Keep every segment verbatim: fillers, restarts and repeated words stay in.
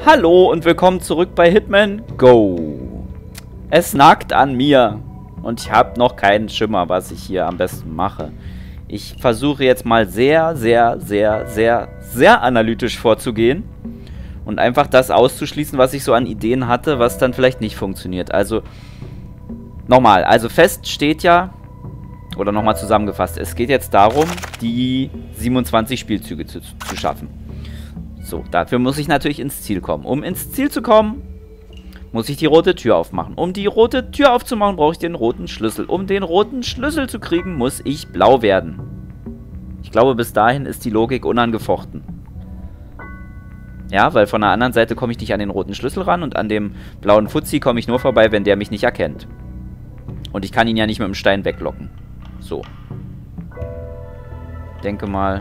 Hallo und willkommen zurück bei Hitman Go. Es nagt an mir und ich habe noch keinen Schimmer, was ich hier am besten mache. Ich versuche jetzt mal sehr, sehr, sehr, sehr, sehr analytisch vorzugehen und einfach das auszuschließen, was ich so an Ideen hatte, was dann vielleicht nicht funktioniert. Also, nochmal, also fest steht ja, oder nochmal zusammengefasst, es geht jetzt darum, die siebenundzwanzig Spielzüge zu, zu schaffen. So, dafür muss ich natürlich ins Ziel kommen. Um ins Ziel zu kommen, muss ich die rote Tür aufmachen. Um die rote Tür aufzumachen, brauche ich den roten Schlüssel. Um den roten Schlüssel zu kriegen, muss ich blau werden. Ich glaube, bis dahin ist die Logik unangefochten. Ja, weil von der anderen Seite komme ich nicht an den roten Schlüssel ran und an dem blauen Fuzzi komme ich nur vorbei, wenn der mich nicht erkennt. Und ich kann ihn ja nicht mit dem Stein weglocken. So. Denke mal...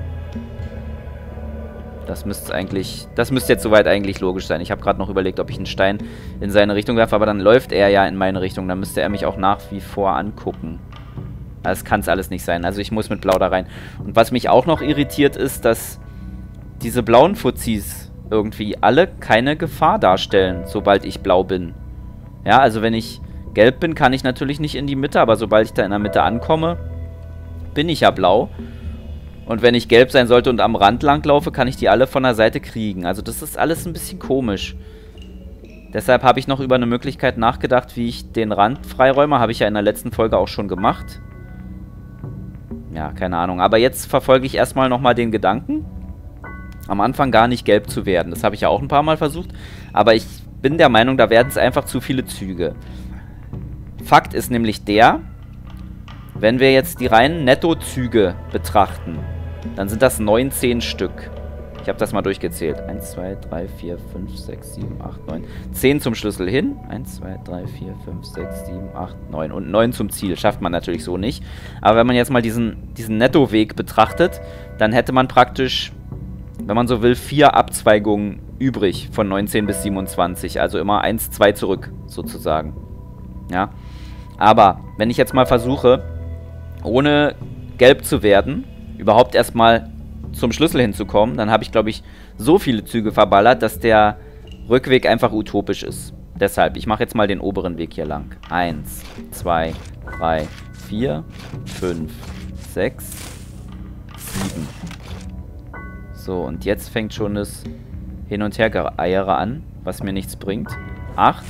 Das müsste eigentlich, das müsste jetzt soweit eigentlich logisch sein. Ich habe gerade noch überlegt, ob ich einen Stein in seine Richtung werfe, aber dann läuft er ja in meine Richtung. Dann müsste er mich auch nach wie vor angucken. Das kann es alles nicht sein. Also ich muss mit Blau da rein. Und was mich auch noch irritiert ist, dass diese blauen Fuzis irgendwie alle keine Gefahr darstellen, sobald ich blau bin. Ja, also wenn ich gelb bin, kann ich natürlich nicht in die Mitte, aber sobald ich da in der Mitte ankomme, bin ich ja blau. Und wenn ich gelb sein sollte und am Rand langlaufe, kann ich die alle von der Seite kriegen. Also das ist alles ein bisschen komisch. Deshalb habe ich noch über eine Möglichkeit nachgedacht, wie ich den Rand freiräume. Habe ich ja in der letzten Folge auch schon gemacht. Ja, keine Ahnung. Aber jetzt verfolge ich erstmal nochmal den Gedanken, am Anfang gar nicht gelb zu werden. Das habe ich ja auch ein paar Mal versucht. Aber ich bin der Meinung, da werden es einfach zu viele Züge. Fakt ist nämlich der, wenn wir jetzt die reinen Nettozüge betrachten, dann sind das neunzehn Stück. Ich habe das mal durchgezählt. eins, zwei, drei, vier, fünf, sechs, sieben, acht, neun. zehn zum Schlüssel hin. eins, zwei, drei, vier, fünf, sechs, sieben, acht, neun. Und neun zum Ziel. Schafft man natürlich so nicht. Aber wenn man jetzt mal diesen, diesen Nettoweg betrachtet, dann hätte man praktisch, wenn man so will, vier Abzweigungen übrig von neunzehn bis siebenundzwanzig. Also immer eins, zwei zurück, sozusagen. Ja. Aber wenn ich jetzt mal versuche, ohne gelb zu werden, überhaupt erstmal zum Schlüssel hinzukommen, dann habe ich, glaube ich, so viele Züge verballert, dass der Rückweg einfach utopisch ist. Deshalb, ich mache jetzt mal den oberen Weg hier lang. eins, zwei, drei, vier, fünf, sechs, sieben. So, und jetzt fängt schon das Hin- und Hergeeiere an, was mir nichts bringt. acht.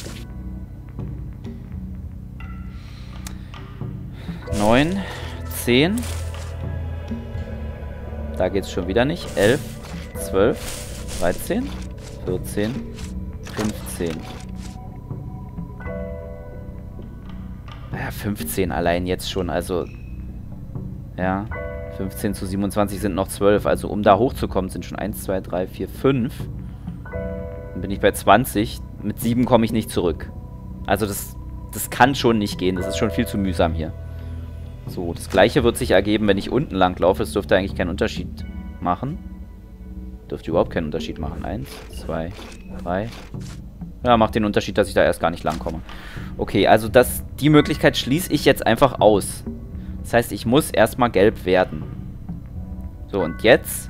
neun, zehn. Da geht es schon wieder nicht. elf, zwölf, dreizehn, vierzehn, fünfzehn. Ja, fünfzehn allein jetzt schon, also... Ja, fünfzehn zu siebenundzwanzig sind noch zwölf. Also um da hochzukommen sind schon eins, zwei, drei, vier, fünf. Dann bin ich bei zwanzig. Mit sieben komme ich nicht zurück. Also das, das kann schon nicht gehen. Das ist schon viel zu mühsam hier. So, das gleiche wird sich ergeben, wenn ich unten lang laufe. Das dürfte eigentlich keinen Unterschied machen. Dürfte überhaupt keinen Unterschied machen. Eins, zwei, drei. Ja, macht den Unterschied, dass ich da erst gar nicht lang komme. Okay, also das, die Möglichkeit schließe ich jetzt einfach aus. Das heißt, ich muss erstmal gelb werden. So, und jetzt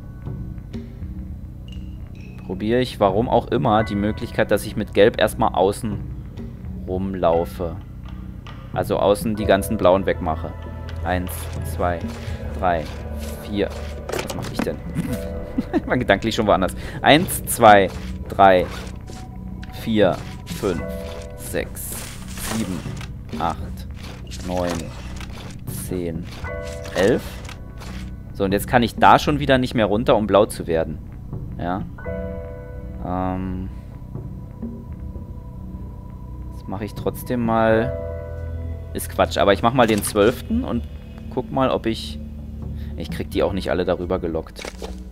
probiere ich, warum auch immer, die Möglichkeit, dass ich mit gelb erstmal außen rumlaufe. Also außen die ganzen blauen wegmache. Eins, zwei, drei, vier. Was mache ich denn? Ich war gedanklich schon woanders. Eins, zwei, drei, vier, fünf, sechs, sieben, acht, neun, zehn, elf. So, und jetzt kann ich da schon wieder nicht mehr runter, um blau zu werden. Ja. Ähm. Jetzt mache ich trotzdem mal... Ist Quatsch, aber ich mach mal den zwölften und guck mal, ob ich... Ich krieg die auch nicht alle darüber gelockt.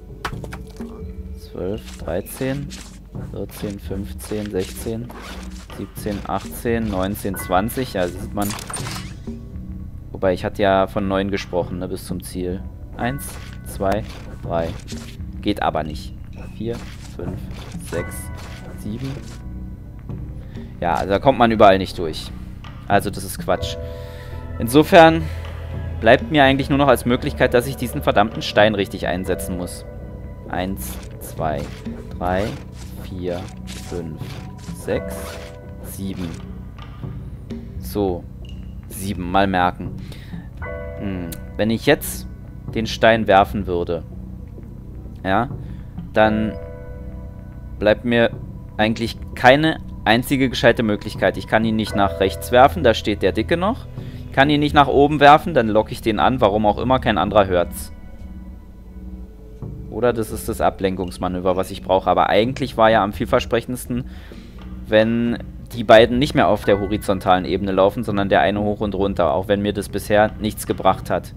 zwölf, dreizehn, vierzehn, fünfzehn, sechzehn, siebzehn, achtzehn, neunzehn, zwanzig. Ja, sieht man. Wobei, ich hatte ja von neun gesprochen, ne, bis zum Ziel. eins, zwei, drei. Geht aber nicht. vier, fünf, sechs, sieben. Ja, also da kommt man überall nicht durch. Also das ist Quatsch. Insofern bleibt mir eigentlich nur noch als Möglichkeit, dass ich diesen verdammten Stein richtig einsetzen muss. Eins, zwei, drei, vier, fünf, sechs, sieben. So. Sieben. Mal merken. Hm. Wenn ich jetzt den Stein werfen würde, ja, dann bleibt mir eigentlich keine einzige gescheite Möglichkeit. Ich kann ihn nicht nach rechts werfen, da steht der Dicke noch. Ich kann ihn nicht nach oben werfen, dann locke ich den an, warum auch immer, kein anderer hört's. Oder das ist das Ablenkungsmanöver, was ich brauche. Aber eigentlich war ja am vielversprechendsten, wenn die beiden nicht mehr auf der horizontalen Ebene laufen, sondern der eine hoch und runter, auch wenn mir das bisher nichts gebracht hat.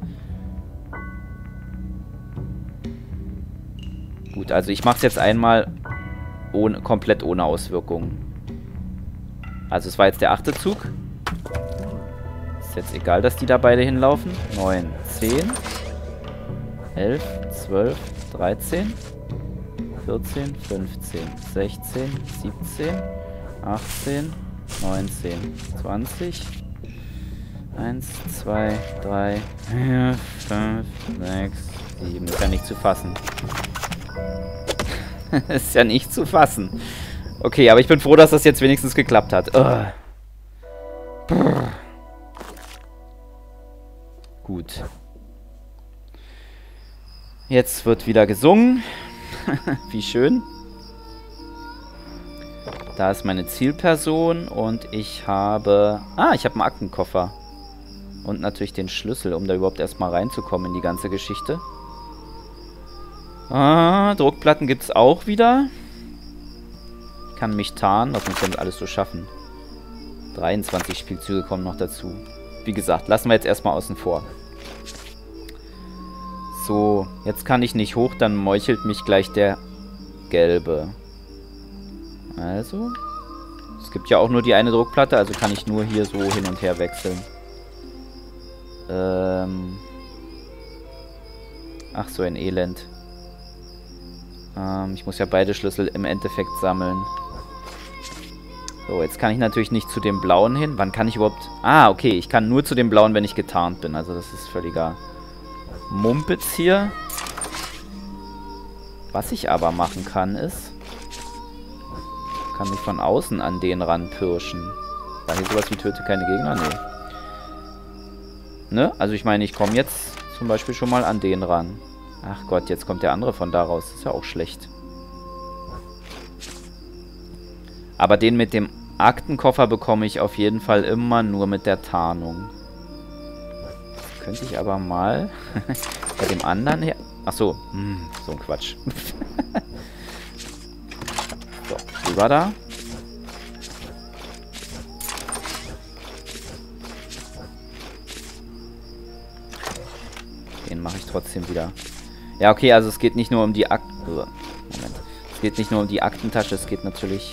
Gut, also ich mache es jetzt einmal ohne, komplett ohne Auswirkungen. Also es war jetzt der achte Zug. Ist jetzt egal, dass die da beide hinlaufen. neun, zehn, elf, zwölf, dreizehn, vierzehn, fünfzehn, sechzehn, siebzehn, achtzehn, neunzehn, zwanzig. eins, zwei, drei, vier, fünf, sechs, sieben. Ist ja nicht zu fassen. Ist ja nicht zu fassen. Okay, aber ich bin froh, dass das jetzt wenigstens geklappt hat. Ugh. Gut. Jetzt wird wieder gesungen. Wie schön. Da ist meine Zielperson und ich habe... Ah, ich habe einen Aktenkoffer. Und natürlich den Schlüssel, um da überhaupt erstmal reinzukommen in die ganze Geschichte. Ah, Druckplatten gibt es auch wieder. Ich kann mich tarnen, das muss ich alles so schaffen. dreiundzwanzig Spielzüge kommen noch dazu. Wie gesagt, lassen wir jetzt erstmal außen vor. So, jetzt kann ich nicht hoch, dann meuchelt mich gleich der Gelbe. Also, es gibt ja auch nur die eine Druckplatte, also kann ich nur hier so hin und her wechseln. Ähm. Ach, so ein Elend. Ähm, ich muss ja beide Schlüssel im Endeffekt sammeln. So, jetzt kann ich natürlich nicht zu dem Blauen hin. Wann kann ich überhaupt... Ah, okay, ich kann nur zu dem Blauen, wenn ich getarnt bin. Also das ist völliger Mumpitz hier. Was ich aber machen kann, ist... kann mich von außen an den ranpirschen. War hier sowas wie töte keine Gegner? Nee. Ne? Also ich meine, ich komme jetzt zum Beispiel schon mal an den ran. Ach Gott, jetzt kommt der andere von da raus. Das ist ja auch schlecht. Aber den mit dem Aktenkoffer bekomme ich auf jeden Fall immer nur mit der Tarnung. Das könnte ich aber mal bei dem anderen her... Ach so, hm, so ein Quatsch. So, rüber da. Den mache ich trotzdem wieder. Ja, okay, also es geht nicht nur um die Akten... Moment. Es geht nicht nur um die Aktentasche, es geht natürlich...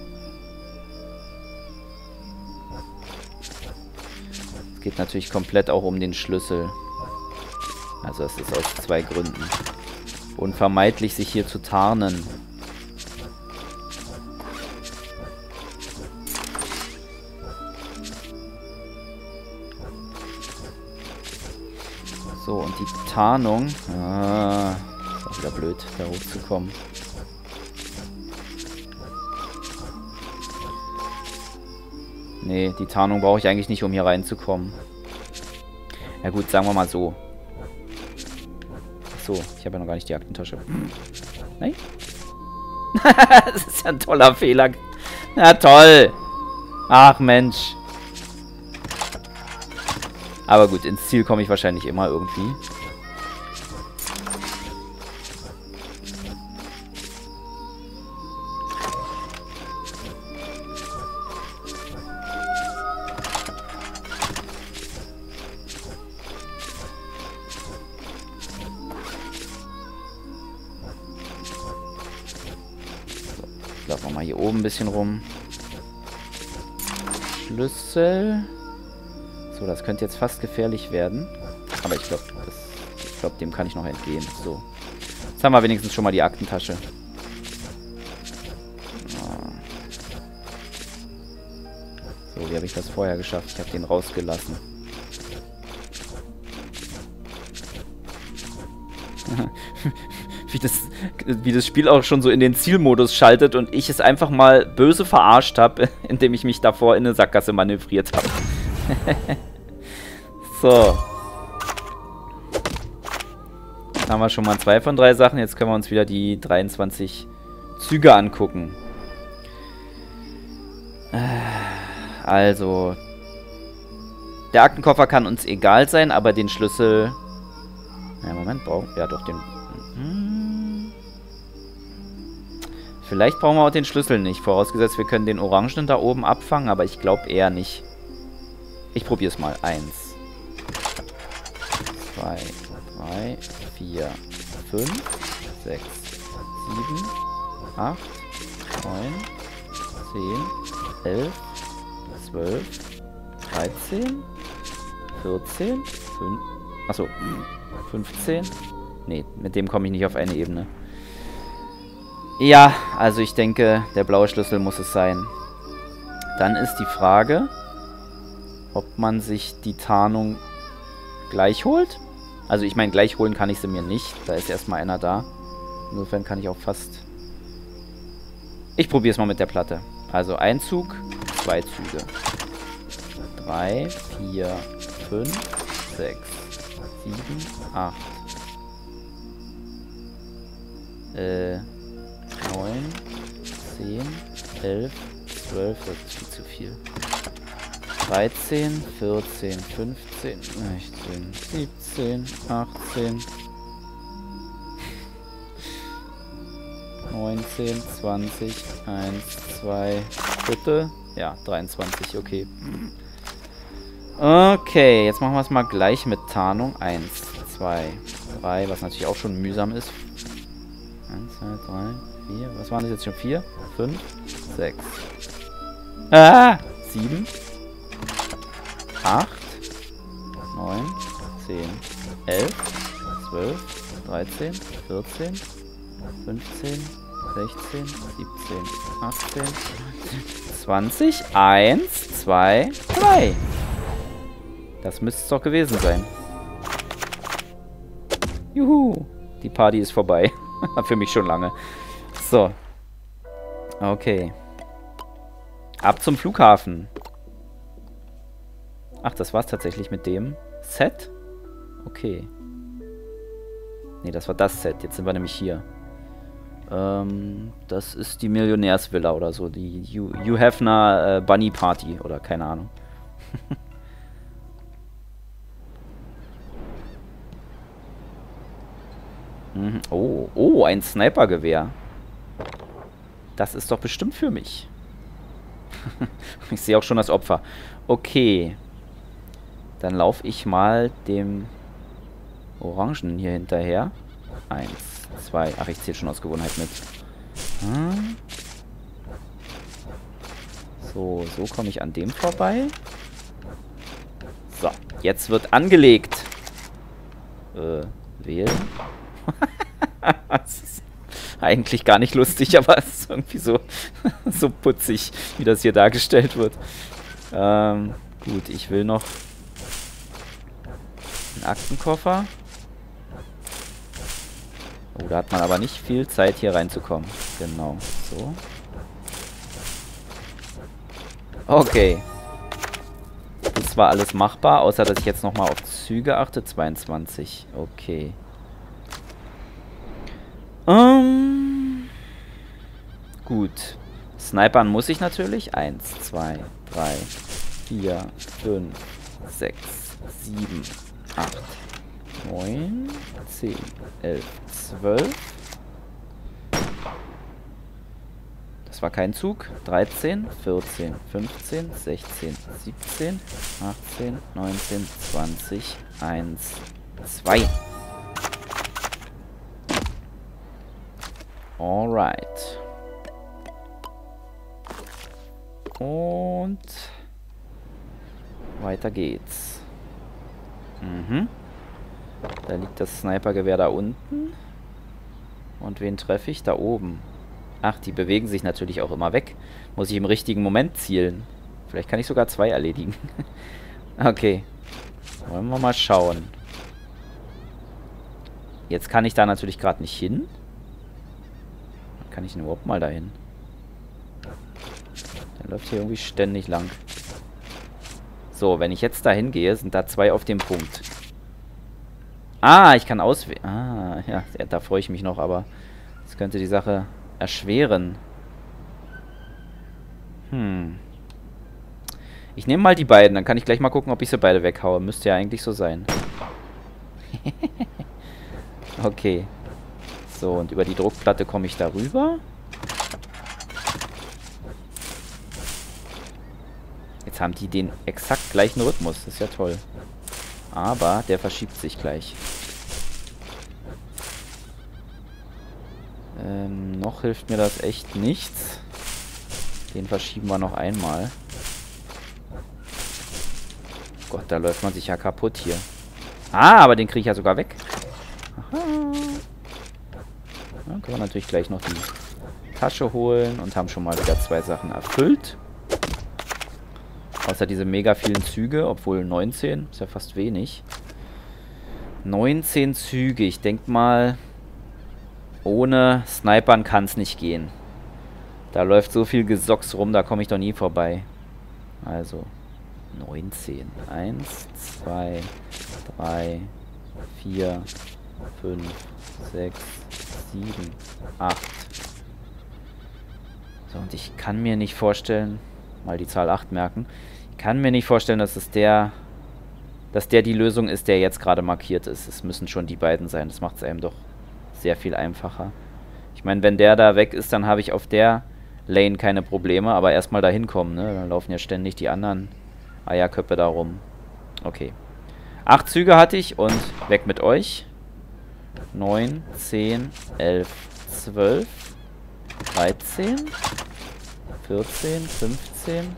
Es geht natürlich komplett auch um den Schlüssel. Also das ist aus zwei Gründen. Unvermeidlich, sich hier zu tarnen. So, und die Tarnung... Ah, ist auch wieder blöd, da hochzukommen. Nee, die Tarnung brauche ich eigentlich nicht, um hier reinzukommen. Ja gut, sagen wir mal so. Achso, ich habe ja noch gar nicht die Aktentasche. Nein? Das ist ja ein toller Fehler. Na toll. Ach Mensch. Aber gut, ins Ziel komme ich wahrscheinlich immer irgendwie. So, laufen wir mal hier oben ein bisschen rum. Schlüssel. So, das könnte jetzt fast gefährlich werden. Aber ich glaube, ich glaube, dem kann ich noch entgehen. So. Jetzt haben wir wenigstens schon mal die Aktentasche. So, wie habe ich das vorher geschafft? Ich habe den rausgelassen. wie das, wie das Spiel auch schon so in den Zielmodus schaltet und ich es einfach mal böse verarscht habe, indem ich mich davor in eine Sackgasse manövriert habe. So. Jetzt haben wir schon mal zwei von drei Sachen. Jetzt können wir uns wieder die dreiundzwanzig Züge angucken. Also. Der Aktenkoffer kann uns egal sein, aber den Schlüssel... Ja, Moment, brauchen... Ja, doch, den... Hm. Vielleicht brauchen wir auch den Schlüssel nicht. Vorausgesetzt, wir können den Orangenen da oben abfangen, aber ich glaube eher nicht. Ich probiere es mal. Eins. Zwei. Drei. Vier. Fünf. Sechs. Sieben. Acht. Neun. Zehn. Elf. Zwölf. dreizehn. vierzehn. fünf. Achso. fünfzehn. Nee, mit dem komme ich nicht auf eine Ebene. Ja, also ich denke, der blaue Schlüssel muss es sein. Dann ist die Frage, ob man sich die Tarnung gleich holt. Also ich meine, gleich holen kann ich sie mir nicht. Da ist erstmal einer da. Insofern kann ich auch fast... Ich probiere es mal mit der Platte. Also ein Zug, zwei Züge. drei, vier, fünf, sechs, sieben, acht. Äh, neun, zehn, elf, zwölf, das ist viel zu viel. dreizehn, vierzehn, fünfzehn, sechzehn, siebzehn, achtzehn, neunzehn, zwanzig, eins, zwei, bitte. Ja, dreiundzwanzig, okay. Okay, jetzt machen wir es mal gleich mit Tarnung. eins, zwei, drei, was natürlich auch schon mühsam ist. eins, zwei, drei, vier, was waren das jetzt schon? vier, fünf, sechs. Ah! sieben. acht, neun, zehn, elf, zwölf, dreizehn, vierzehn, fünfzehn, sechzehn, siebzehn, achtzehn, zwanzig, eins, zwei, drei. Das müsste es doch gewesen sein. Juhu, die Party ist vorbei. Für mich schon lange. So. Okay. Ab zum Flughafen. Ach, das war's tatsächlich mit dem Set? Okay. Nee, das war das Set. Jetzt sind wir nämlich hier. Ähm, das ist die Millionärsvilla oder so. Die Hugh, Hugh Hefner äh, Bunny Party oder keine Ahnung. mhm. Oh, oh, ein Snipergewehr. Das ist doch bestimmt für mich. Ich sehe auch schon das Opfer. Okay. Dann laufe ich mal dem Orangen hier hinterher. Eins, zwei. Ach, ich zähle schon aus Gewohnheit mit. Hm. So, so komme ich an dem vorbei. So, jetzt wird angelegt. Äh, wählen. Das ist eigentlich gar nicht lustig, aber es ist irgendwie so, so putzig, wie das hier dargestellt wird. Ähm, gut, ich will noch einen Aktenkoffer. Oh, da hat man aber nicht viel Zeit, hier reinzukommen. Genau, so. Okay. Das war alles machbar, außer dass ich jetzt nochmal auf Züge achte. zweiundzwanzig. Okay. Um, gut. Snipern muss ich natürlich. eins, zwei, drei, vier, fünf, sechs, sieben, acht, neun, zehn, elf, zwölf. Das war kein Zug. dreizehn, vierzehn, fünfzehn, sechzehn, siebzehn, achtzehn, neunzehn, zwanzig, eins, zwei. Alright. Und weiter geht's. Mhm. Da liegt das Snipergewehr da unten. Und wen treffe ich? Da oben. Ach, die bewegen sich natürlich auch immer weg. Muss ich im richtigen Moment zielen. Vielleicht kann ich sogar zwei erledigen. Okay. Wollen wir mal schauen. Jetzt kann ich da natürlich gerade nicht hin. Kann ich denn überhaupt mal dahin? Der läuft hier irgendwie ständig lang. So, wenn ich jetzt dahin gehe, sind da zwei auf dem Punkt. Ah, ich kann auswählen. Ah, ja, da freue ich mich noch, aber das könnte die Sache erschweren. Hm. Ich nehme mal die beiden, dann kann ich gleich mal gucken, ob ich sie beide weghaue. Müsste ja eigentlich so sein. Okay. So, und über die Druckplatte komme ich darüber. Jetzt haben die den exakt gleichen Rhythmus. Das ist ja toll. Aber der verschiebt sich gleich. Ähm, noch hilft mir das echt nichts. Den verschieben wir noch einmal. Gott, da läuft man sich ja kaputt hier. Ah, aber den kriege ich ja sogar weg. Aha. Dann können wir natürlich gleich noch die Tasche holen und haben schon mal wieder zwei Sachen erfüllt. Außer diese mega vielen Züge, obwohl neunzehn ist ja fast wenig. neunzehn Züge, ich denke mal, ohne Snipern kann es nicht gehen. Da läuft so viel Gesocks rum, da komme ich doch nie vorbei. Also, neunzehn. eins, zwei, drei, vier, fünf, sechs, sieben, acht. So, und ich kann mir nicht vorstellen, mal die Zahl acht merken, ich kann mir nicht vorstellen, dass es der, dass der die Lösung ist, der jetzt gerade markiert ist. Es müssen schon die beiden sein. Das macht es einem doch sehr viel einfacher. Ich meine, wenn der da weg ist, dann habe ich auf der Lane keine Probleme, aber erstmal da hinkommen, ne? Dann laufen ja ständig die anderen Eierköpfe da rum. Okay. Acht Züge hatte ich und weg mit euch. neun, zehn, elf, zwölf, dreizehn, vierzehn, fünfzehn.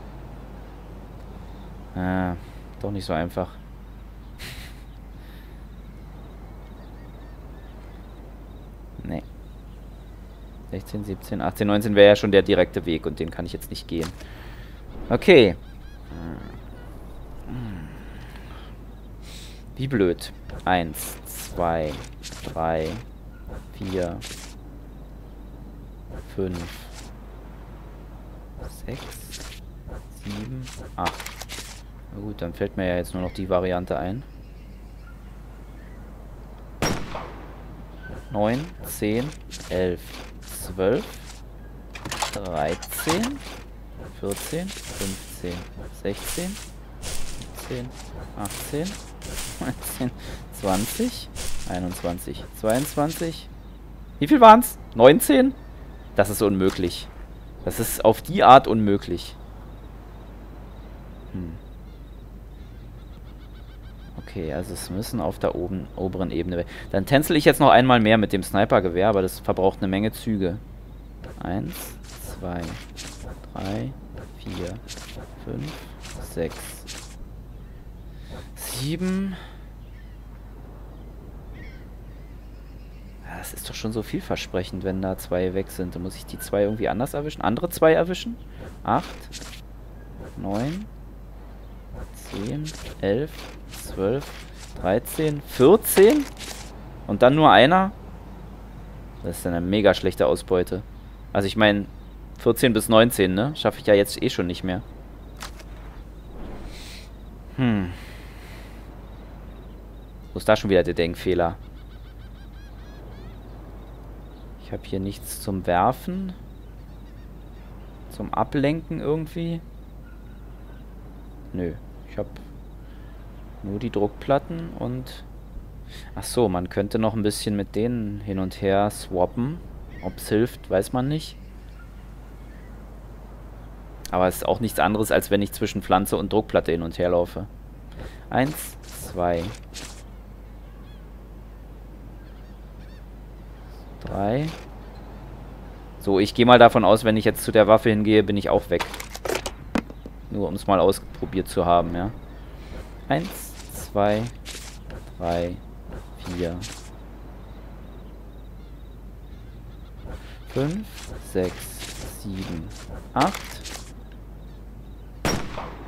Ah, doch nicht so einfach. Nee. sechzehn, siebzehn, achtzehn, neunzehn wäre ja schon der direkte Weg und den kann ich jetzt nicht gehen. Okay. Wie blöd. Eins, zwei, drei, vier, fünf, sechs, sieben, acht. Na gut, dann fällt mir ja jetzt nur noch die Variante ein. neun, zehn, elf, zwölf, dreizehn, vierzehn, fünfzehn, sechzehn, siebzehn, achtzehn, neunzehn, zwanzig, einundzwanzig, zweiundzwanzig. Wie viel waren es? neunzehn? Das ist unmöglich. Das ist auf die Art unmöglich. Hm. Okay, also es müssen auf der oben, oberen Ebene weg. Dann tänzel ich jetzt noch einmal mehr mit dem Snipergewehr, aber das verbraucht eine Menge Züge. Eins, zwei, drei, vier, fünf, sechs, sieben. Das ist doch schon so vielversprechend, wenn da zwei weg sind. Dann muss ich die zwei irgendwie anders erwischen. Andere zwei erwischen. Acht, neun, zehn, elf, zwölf, dreizehn, vierzehn. Und dann nur einer. Das ist eine mega schlechte Ausbeute. Also ich meine, vierzehn bis neunzehn, ne? Schaffe ich ja jetzt eh schon nicht mehr. Hm. Wo ist da schon wieder der Denkfehler? Ich habe hier nichts zum Werfen. Zum Ablenken irgendwie. Nö. Ich habe nur die Druckplatten und... Ach so, man könnte noch ein bisschen mit denen hin und her swappen. Ob es hilft, weiß man nicht. Aber es ist auch nichts anderes, als wenn ich zwischen Pflanze und Druckplatte hin und her laufe. Eins, zwei... drei. So, ich gehe mal davon aus, wenn ich jetzt zu der Waffe hingehe, bin ich auch weg. Nur um es mal ausprobiert zu haben, ja. Eins, zwei, drei, vier, fünf, sechs, sieben, acht.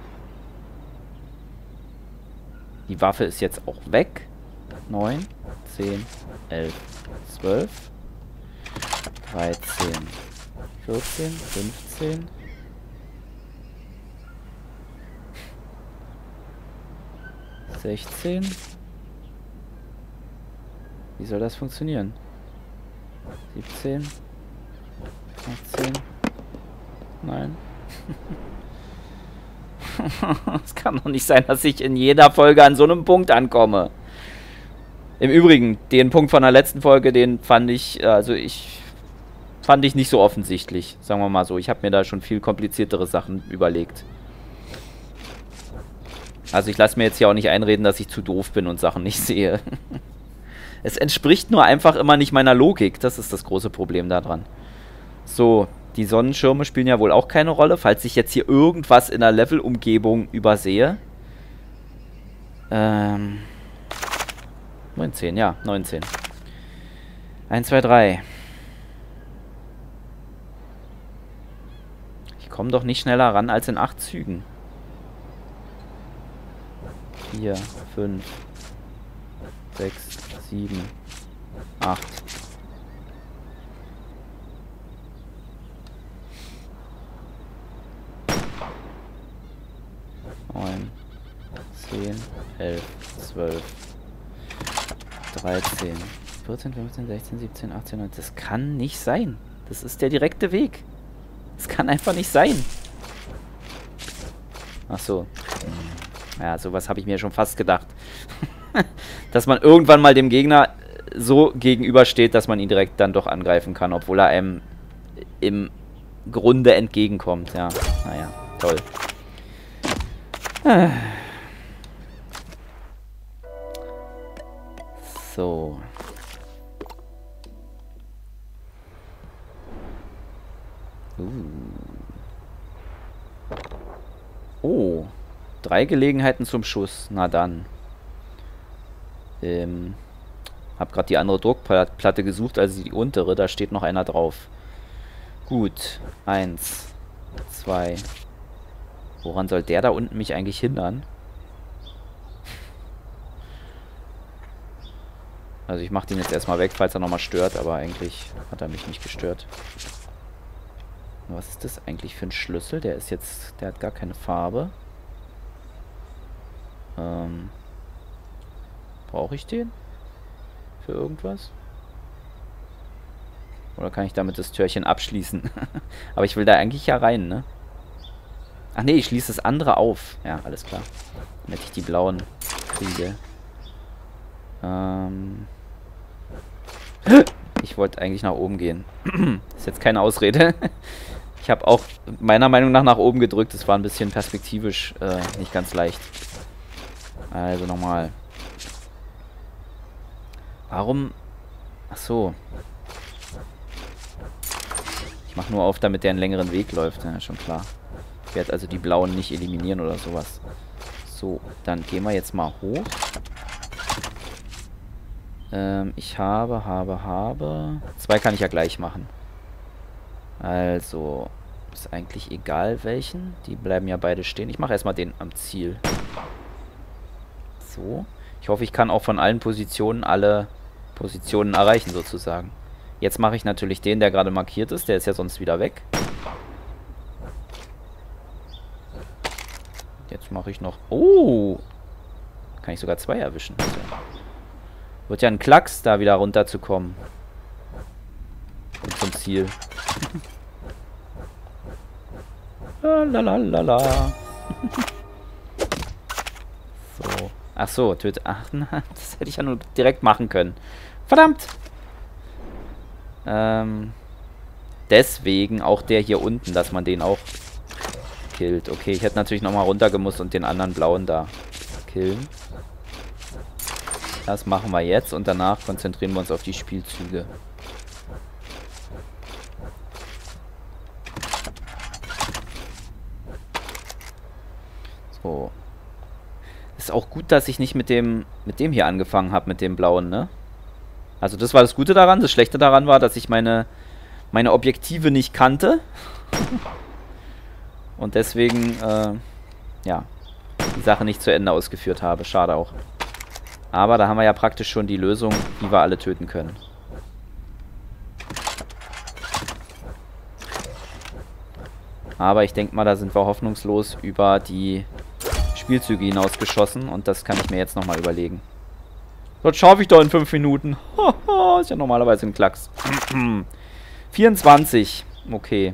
Die Waffe ist jetzt auch weg. neun, zehn, elf, zwölf, dreizehn, vierzehn, fünfzehn, sechzehn. Wie soll das funktionieren? siebzehn, achtzehn. Nein. Es kann doch nicht sein, dass ich in jeder Folge an so einem Punkt ankomme. Im Übrigen, den Punkt von der letzten Folge, den fand ich, also ich fand ich nicht so offensichtlich, sagen wir mal so. Ich habe mir da schon viel kompliziertere Sachen überlegt. Also ich lasse mir jetzt hier auch nicht einreden, dass ich zu doof bin und Sachen nicht sehe. Es entspricht nur einfach immer nicht meiner Logik. Das ist das große Problem daran. So, die Sonnenschirme spielen ja wohl auch keine Rolle, falls ich jetzt hier irgendwas in der Levelumgebung übersehe. Ähm... neunzehn, ja, neunzehn. eins, zwei, drei. Ich komme doch nicht schneller ran als in acht Zügen. vier, fünf, sechs, sieben, acht. neun, zehn, elf, zwölf. dreizehn, vierzehn, fünfzehn, sechzehn, siebzehn, achtzehn, neunzehn. Das kann nicht sein. Das ist der direkte Weg. Das kann einfach nicht sein. Ach so. Ja, sowas habe ich mir schon fast gedacht. Dass man irgendwann mal dem Gegner so gegenübersteht, dass man ihn direkt dann doch angreifen kann, obwohl er einem im Grunde entgegenkommt. Ja, naja, toll. So. Uh. Oh. Drei Gelegenheiten zum Schuss. Na dann. Ähm. Hab gerade die andere Druckplatte gesucht, also die untere. Da steht noch einer drauf. Gut. Eins. Zwei. Woran soll der da unten mich eigentlich hindern? Also ich mache den jetzt erstmal weg, falls er nochmal stört, aber eigentlich hat er mich nicht gestört. Was ist das eigentlich für ein Schlüssel? Der ist jetzt, der hat gar keine Farbe. Ähm, brauche ich den? Für irgendwas? Oder kann ich damit das Türchen abschließen? Aber ich will da eigentlich ja rein, ne? Ach nee, ich schließe das andere auf. Ja, alles klar. Damit ich die blauen kriege. Ähm... Ich wollte eigentlich nach oben gehen. Ist jetzt keine Ausrede. Ich habe auch meiner Meinung nach nach oben gedrückt. Das war ein bisschen perspektivisch äh, nicht ganz leicht. Also nochmal. Warum? Ach so. Ich mache nur auf, damit der einen längeren Weg läuft. Ja, schon klar. Ich werde also die blauen nicht eliminieren oder sowas. So, dann gehen wir jetzt mal hoch. Ähm, ich habe, habe, habe... Zwei kann ich ja gleich machen. Also, ist eigentlich egal welchen. Die bleiben ja beide stehen. Ich mache erstmal den am Ziel. So. Ich hoffe, ich kann auch von allen Positionen alle Positionen erreichen, sozusagen. Jetzt mache ich natürlich den, der gerade markiert ist. Der ist ja sonst wieder weg. Jetzt mache ich noch... Oh! Kann ich sogar zwei erwischen. Wird ja ein Klacks, da wieder runterzukommen. Und zum Ziel. Lalalala. So. Ach so, töte. Ach, na, das hätte ich ja nur direkt machen können. Verdammt! Ähm. Deswegen auch der hier unten, dass man den auch killt. Okay, ich hätte natürlich nochmal runtergemusst und den anderen blauen da killen. Das machen wir jetzt und danach konzentrieren wir uns auf die Spielzüge. So. Ist auch gut, dass ich nicht mit dem mit dem hier angefangen habe, mit dem blauen, ne? Also das war das Gute daran. Das Schlechte daran war, dass ich meine, meine Objektive nicht kannte. Und deswegen, äh, ja, die Sache nicht zu Ende ausgeführt habe. Schade auch. Aber da haben wir ja praktisch schon die Lösung, wie wir alle töten können. Aber ich denke mal, da sind wir hoffnungslos über die Spielzüge hinausgeschossen. Und das kann ich mir jetzt nochmal überlegen. Das schaffe ich doch in fünf Minuten. Haha, ist ja normalerweise ein Klacks. vierundzwanzig. Okay.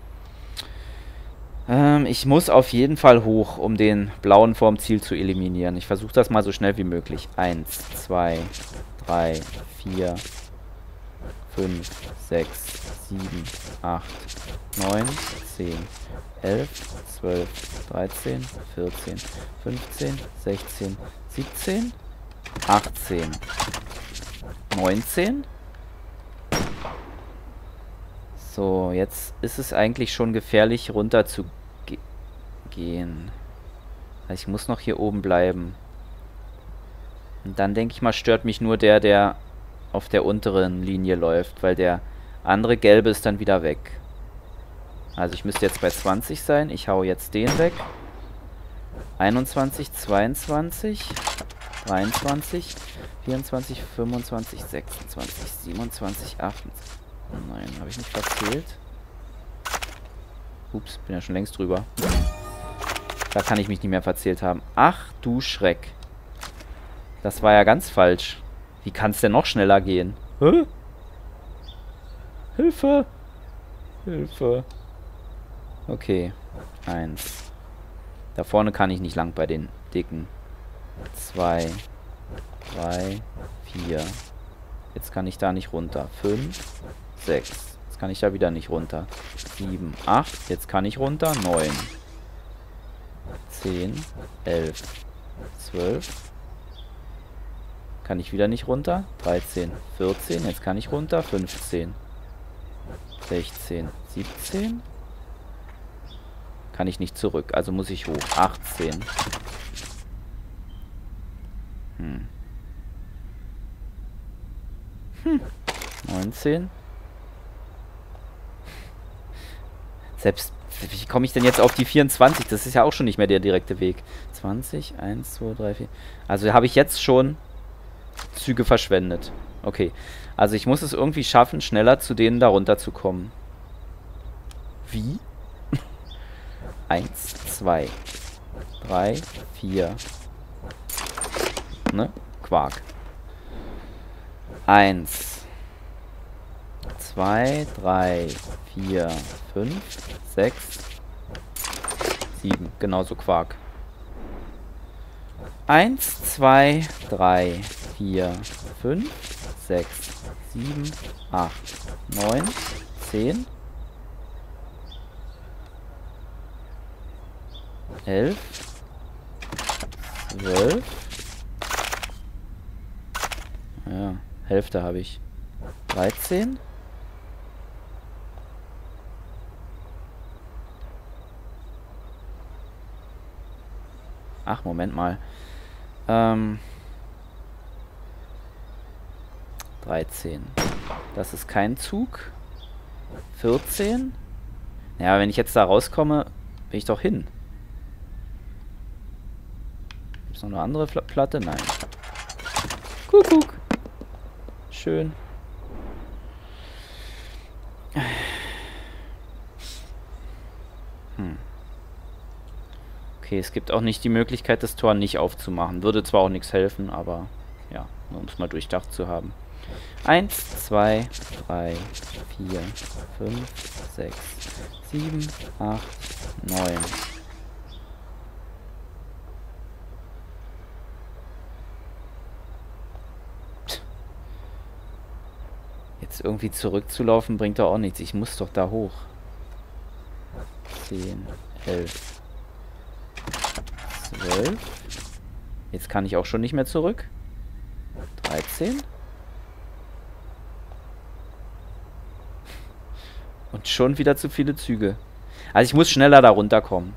Ähm, ich muss auf jeden Fall hoch, um den blauen vorm Ziel zu eliminieren. Ich versuche das mal so schnell wie möglich. Eins, zwei, drei, vier, fünf, sechs, sieben, acht, neun, zehn, elf, zwölf, dreizehn, vierzehn, fünfzehn, sechzehn, siebzehn, achtzehn, neunzehn. So, jetzt ist es eigentlich schon gefährlich, runter zu ge gehen. Also ich muss noch hier oben bleiben. Und dann denke ich mal, stört mich nur der, der auf der unteren Linie läuft, weil der andere gelbe ist dann wieder weg. Also ich müsste jetzt bei zwanzig sein. Ich hau jetzt den weg. einundzwanzig, zweiundzwanzig, dreiundzwanzig, vierundzwanzig, fünfundzwanzig, sechsundzwanzig, siebenundzwanzig, achtundzwanzig. Nein, habe ich nicht verzählt. Ups, bin ja schon längst drüber. Da kann ich mich nicht mehr verzählt haben. Ach du Schreck. Das war ja ganz falsch. Wie kann es denn noch schneller gehen? Hä? Hilfe! Hilfe! Okay. Eins. Da vorne kann ich nicht lang bei den Dicken. Zwei. Drei. Vier. Jetzt kann ich da nicht runter. Fünf. Sechs. Jetzt kann ich da wieder nicht runter. Sieben. Acht. Jetzt kann ich runter. Neun. Zehn. Elf. Zwölf. Kann ich wieder nicht runter. dreizehn. vierzehn. Jetzt kann ich runter. fünfzehn. sechzehn. siebzehn. Kann ich nicht zurück. Also muss ich hoch. achtzehn. Hm. Hm. neunzehn. Selbst, wie komme ich denn jetzt auf die vierundzwanzig? Das ist ja auch schon nicht mehr der direkte Weg. zwanzig, eins, zwei, drei, vier. Also habe ich jetzt schon Züge verschwendet. Okay. Also ich muss es irgendwie schaffen, schneller zu denen darunter zu kommen. Wie? eins, zwei, drei, vier. Ne? Quark. eins, zwei, drei, vier, fünf, sechs, sieben. Genauso Quark. eins, zwei, drei, vier, fünf, sechs, sieben, acht, neun, zehn, elf, zwölf. Ja, Hälfte habe ich. dreizehn. Ach, Moment mal. Ähm. dreizehn. Das ist kein Zug. vierzehn. Ja, wenn ich jetzt da rauskomme, bin ich doch hin. Gibt es noch eine andere Fl- Platte? Nein. Kuckuck. Schön. Hm. Okay, es gibt auch nicht die Möglichkeit, das Tor nicht aufzumachen. Würde zwar auch nichts helfen, aber ja, nur um es mal durchdacht zu haben. eins, zwei, drei, vier, fünf, sechs, sieben, acht, neun. Jetzt irgendwie zurückzulaufen bringt doch auch nichts. Ich muss doch da hoch. zehn, elf, zwölf. Jetzt kann ich auch schon nicht mehr zurück. dreizehn. Und schon wieder zu viele Züge. Also ich muss schneller da runterkommen.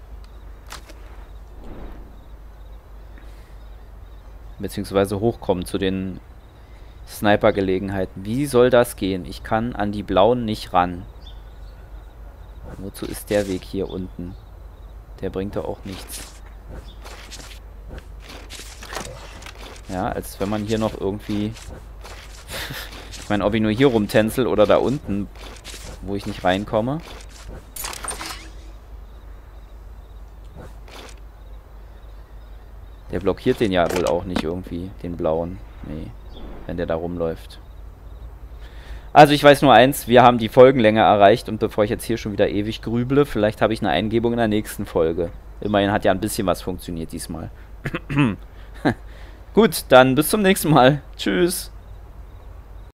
Beziehungsweise hochkommen zu den Sniper-Gelegenheiten. Wie soll das gehen? Ich kann an die blauen nicht ran. Wozu ist der Weg hier unten? Der bringt doch auch nichts. Ja, als wenn man hier noch irgendwie... Ich meine, ob ich nur hier rumtänzel oder da unten, wo ich nicht reinkomme. Der blockiert den ja wohl auch nicht irgendwie, den blauen. Nee, wenn der da rumläuft. Also ich weiß nur eins, wir haben die Folgenlänge erreicht und bevor ich jetzt hier schon wieder ewig grüble, vielleicht habe ich eine Eingebung in der nächsten Folge. Immerhin hat ja ein bisschen was funktioniert diesmal. Gut, dann bis zum nächsten Mal. Tschüss.